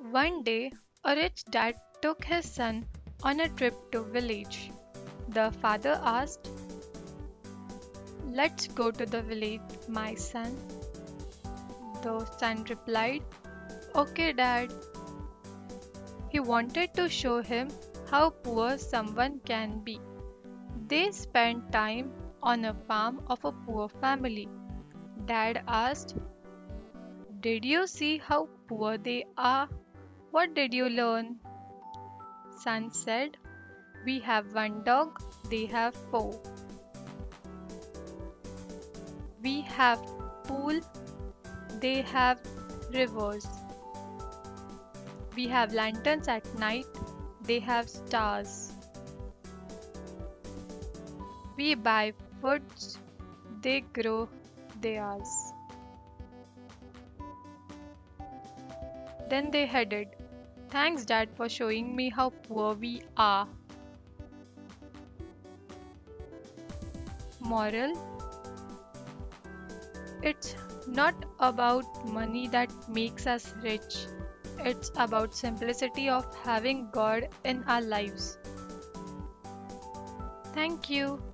One day, a rich dad took his son on a trip to village. The father asked, "Let's go to the village, my son." The son replied, "Okay, dad." He wanted to show him how poor someone can be. They spent time on a farm of a poor family. Dad asked, "Did you see how poor they are? What did you learn?" Son said, "We have one dog, they have four. We have pool, they have rivers. We have lanterns at night, they have stars. We buy foods, they grow theirs." Then they headed. "Thanks, Dad, for showing me how poor we are." Moral: it's not about money that makes us rich. It's about simplicity of having God in our lives. Thank you.